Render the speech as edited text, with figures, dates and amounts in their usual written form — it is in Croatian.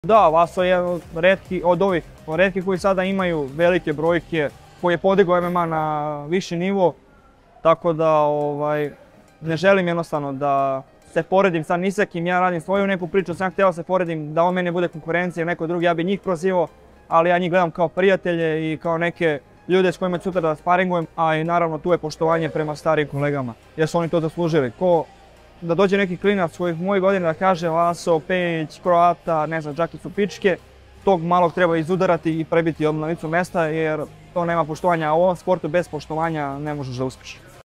Da, Vaso je jedan od ovih retkih koji sada imaju velike brojke, koji je podigao MMA na viši nivo, tako da ne želim jednostavno da se poredim sa ni sa kim, ja radim svoju neku priču, sam htio se poredim da on mene bude konkurencija ili neko drugi, ja bi njih prozivao, ali ja njih gledam kao prijatelje i kao neke ljude s kojima ću sutra da sparingujem, a i naravno tu je poštovanje prema starijim kolegama, jer su oni to zaslužili. Da dođe neki klinac svojih mojih godina da kaže Vaso, Pejić, Kroata, ne znam, čak i su pičke, tog malog treba izudarati i prebiti na licu mesta jer to nema poštovanja, a u ovom sportu bez poštovanja ne možeš da uspiješ.